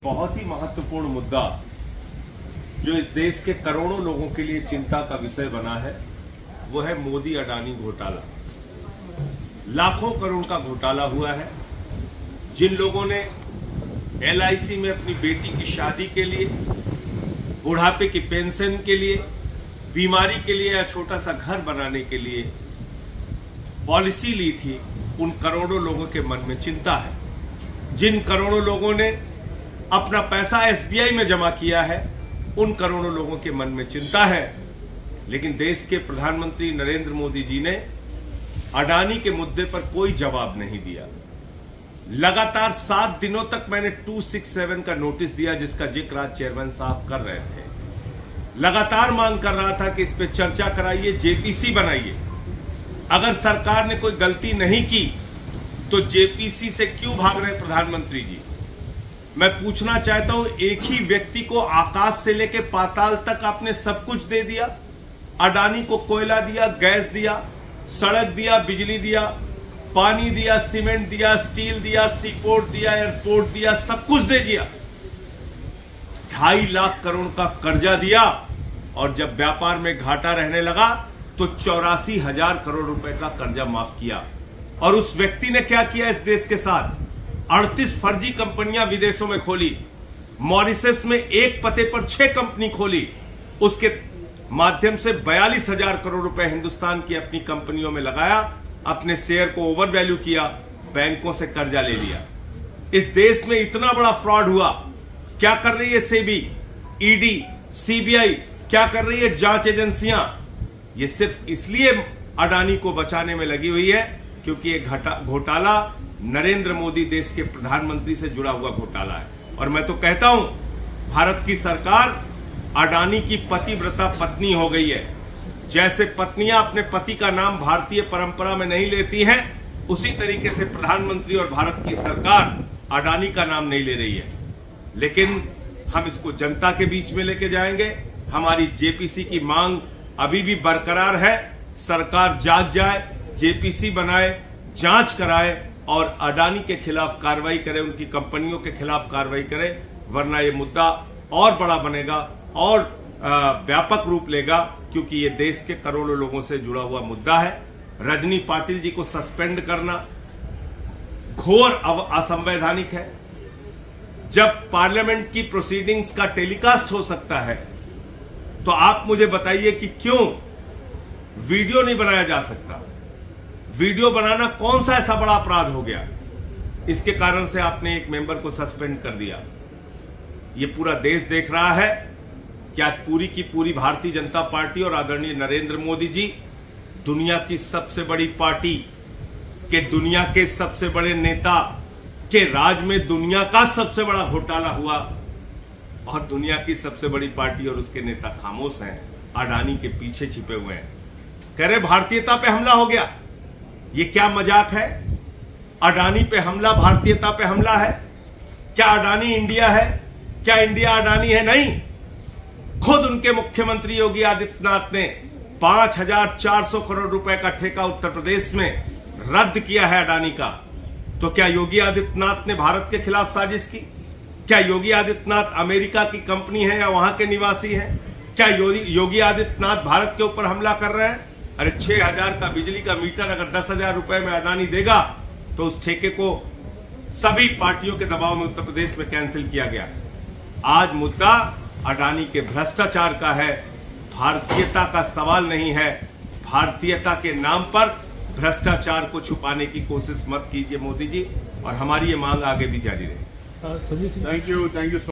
बहुत ही महत्वपूर्ण मुद्दा जो इस देश के करोड़ों लोगों के लिए चिंता का विषय बना है वो है मोदी अडानी घोटाला। लाखों करोड़ का घोटाला हुआ है। जिन लोगों ने LIC में अपनी बेटी की शादी के लिए, बुढ़ापे की पेंशन के लिए, बीमारी के लिए या छोटा सा घर बनाने के लिए पॉलिसी ली थी, उन करोड़ों लोगों के मन में चिंता है। जिन करोड़ों लोगों ने अपना पैसा SBI में जमा किया है, उन करोड़ों लोगों के मन में चिंता है। लेकिन देश के प्रधानमंत्री नरेंद्र मोदी जी ने अडानी के मुद्दे पर कोई जवाब नहीं दिया। लगातार 7 दिनों तक मैंने 267 का नोटिस दिया, जिसका जिक्र आज चेयरमैन साहब कर रहे थे। लगातार मांग कर रहा था कि इस पे चर्चा कराइए, JPC बनाइए। अगर सरकार ने कोई गलती नहीं की तो JPC से क्यों भाग रहे प्रधानमंत्री जी? मैं पूछना चाहता हूं, एक ही व्यक्ति को आकाश से लेकर पाताल तक आपने सब कुछ दे दिया। अडानी को कोयला दिया, गैस दिया, सड़क दिया, बिजली दिया, पानी दिया, सीमेंट दिया, स्टील दिया, सीपोर्ट दिया, एयरपोर्ट दिया, सब कुछ दे दिया। 2.5 लाख करोड़ का कर्जा दिया और जब व्यापार में घाटा रहने लगा तो 84,000 करोड़ रुपए का कर्जा माफ किया। और उस व्यक्ति ने क्या किया इस देश के साथ? 38 फर्जी कंपनियां विदेशों में खोली। मॉरिशस में एक पते पर 6 कंपनी खोली। उसके माध्यम से 42,000 करोड़ रुपए हिंदुस्तान की अपनी कंपनियों में लगाया, अपने शेयर को ओवर वैल्यू किया, बैंकों से कर्जा ले लिया। इस देश में इतना बड़ा फ्रॉड हुआ। क्या कर रही है सेबी, ED, CBI, क्या कर रही है जांच एजेंसियां? ये सिर्फ इसलिए अडानी को बचाने में लगी हुई है क्योंकि ये घोटाला नरेंद्र मोदी देश के प्रधानमंत्री से जुड़ा हुआ घोटाला है। और मैं तो कहता हूं, भारत की सरकार अडानी की पतिव्रता पत्नी हो गई है। जैसे पत्नियां अपने पति का नाम भारतीय परंपरा में नहीं लेती हैं, उसी तरीके से प्रधानमंत्री और भारत की सरकार अडानी का नाम नहीं ले रही है। लेकिन हम इसको जनता के बीच में लेके जाएंगे। हमारी JPC की मांग अभी भी बरकरार है। सरकार जाग जाए, JPC बनाए, जांच कराए और अडानी के खिलाफ कार्रवाई करे, उनकी कंपनियों के खिलाफ कार्रवाई करे, वरना ये मुद्दा और बड़ा बनेगा और व्यापक रूप लेगा, क्योंकि ये देश के करोड़ों लोगों से जुड़ा हुआ मुद्दा है। रजनी पाटिल जी को सस्पेंड करना घोर असंवैधानिक है। जब पार्लियामेंट की प्रोसीडिंग्स का टेलीकास्ट हो सकता है तो आप मुझे बताइए कि क्यों वीडियो नहीं बनाया जा सकता? वीडियो बनाना कौन सा ऐसा बड़ा अपराध हो गया? इसके कारण से आपने एक मेंबर को सस्पेंड कर दिया। ये पूरा देश देख रहा है कि आज पूरी की पूरी भारतीय जनता पार्टी और आदरणीय नरेंद्र मोदी जी, दुनिया की सबसे बड़ी पार्टी के दुनिया के सबसे बड़े नेता के राज में दुनिया का सबसे बड़ा घोटाला हुआ और दुनिया की सबसे बड़ी पार्टी और उसके नेता खामोश हैं, अडानी के पीछे छिपे हुए हैं। कह रहे भारतीयता पे हमला हो गया। ये क्या मजाक है? अडानी पे हमला भारतीयता पे हमला है? क्या अडानी इंडिया है? क्या इंडिया अडानी है? नहीं। खुद उनके मुख्यमंत्री योगी आदित्यनाथ ने 5,400 करोड़ रुपए का ठेका उत्तर प्रदेश में रद्द किया है अडानी का। तो क्या योगी आदित्यनाथ ने भारत के खिलाफ साजिश की? क्या योगी आदित्यनाथ अमेरिका की कंपनी है या वहां के निवासी है? क्या योगी आदित्यनाथ भारत के ऊपर हमला कर रहे हैं? अरे 6,000 का बिजली का मीटर अगर 10,000 रुपए में अडानी देगा तो उस ठेके को सभी पार्टियों के दबाव में उत्तर प्रदेश में कैंसिल किया गया। आज मुद्दा अडानी के भ्रष्टाचार का है, भारतीयता का सवाल नहीं है। भारतीयता के नाम पर भ्रष्टाचार को छुपाने की कोशिश मत कीजिए मोदी जी, और हमारी ये मांग आगे भी जारी रहेगी। Thank you.